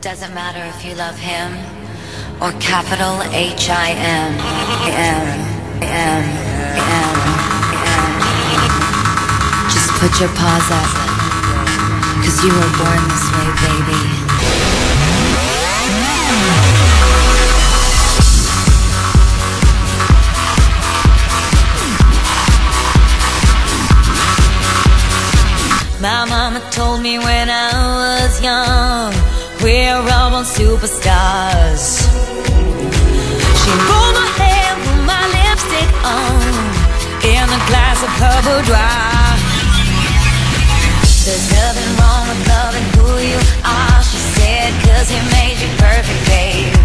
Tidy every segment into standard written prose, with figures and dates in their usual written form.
Doesn't matter if you love him or capital H-I-M. Just put your paws up, 'cause you were born this way, baby. My mama told me when I was young, we're all born superstars. She rolled my hair, put my lipstick on, in a glass of her boudoir. There's nothing wrong with loving who you are, she said, 'cause he made you perfect, babe.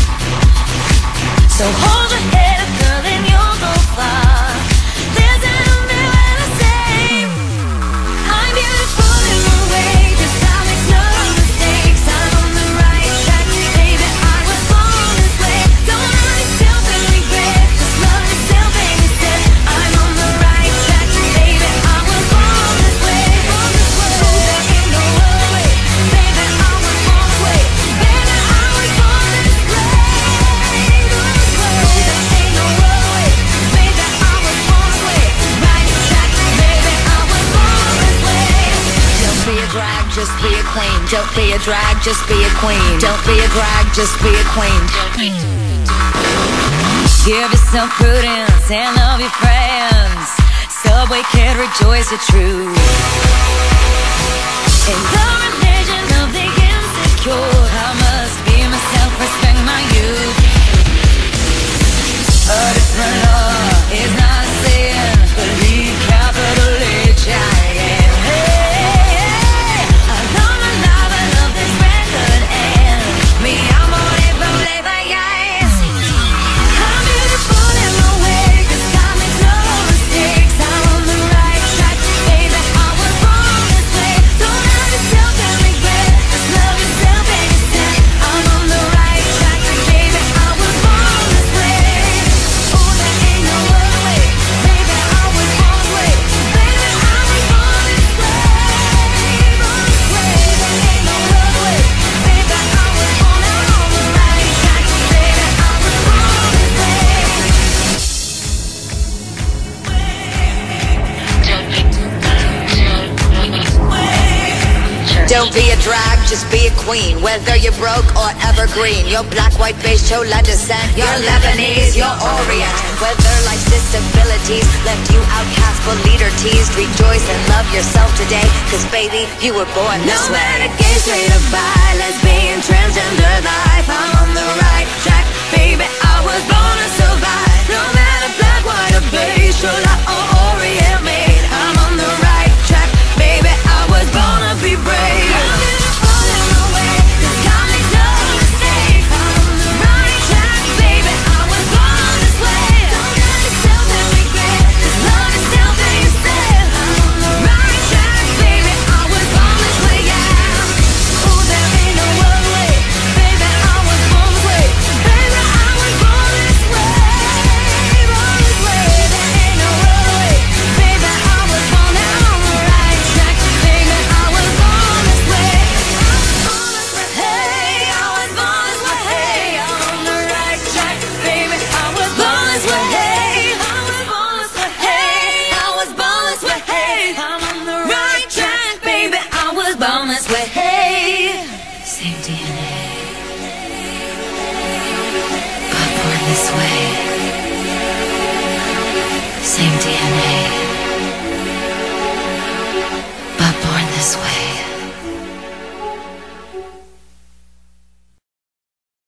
So hold your head up, girl, and you'll go far. Listen to me when I say I'm beautiful in my way, 'cause I make no mistakes. I'm on the right track, baby, I was born this way. Don't hurt yourself and regret, just love yourself and you said I'm on the right track, baby, I was born this way. There ain't no other way, baby, I was born this way. Baby, I was born this way. There ain't no other way, baby, I was born this way. Right track, baby, I was born this way. Don't be a drag, just be a queen. Don't be a drag, just be a queen. Don't be a drag, just be a queen. Give yourself prudence and love your friends. Subway kid, rejoice the truth. In the religion of the insecure, I must be myself, respect my youth. A different law is not a sin, believe capital H-I-M. I love my life, I love this record, and me, I'm on it, yes. I'm beautiful in my way, 'cause I make no mistakes. I'm on the right track, baby, I was born this way. Don't hurt yourself and regret, just love yourself and you said I'm on the right track, baby, I was born this way. Oh, there ain't no other way, baby, I was born this way. Baby, I was born this way, born this way. There ain't no other way, baby, I was born, I'm on the right track, baby, I was born this way. Don't be a drag, just be a queen. Whether you're broke or evergreen, you're black, white, beige, chola descent, you're Lebanese, you're Orient. Whether life's disabilities left you outcast but leader teased, rejoice and love yourself today, 'cause baby, you were born this way. No matter gay, straight or bi, lesbian, transgender life, I'm on the right track, baby, I was born to survive. No matter black, white or beige, chola or Orient made, I'm on the right track, baby, I was born to be brave. I'm beautiful in my way, 'cause I make no mistakes. I'm on the right track, baby, I was born this way. Don't hurt yourself and regret, just love yourself and you said I'm on the right track, baby, I was born this way, yeah. Oh, there ain't no other way, baby, I was born this way. Baby, I was born this way, born this way. There ain't no other way, baby, I was born, I'm on the right track, baby, I was born this way. Hey, I was born this way, hey, I'm on the right track, baby, I was born this way, hey, I was born this way, hey, I was born this way, hey, I'm on the right track, baby, I was born this way, hey. Same DNA, but born this way. Same DNA, but born this way.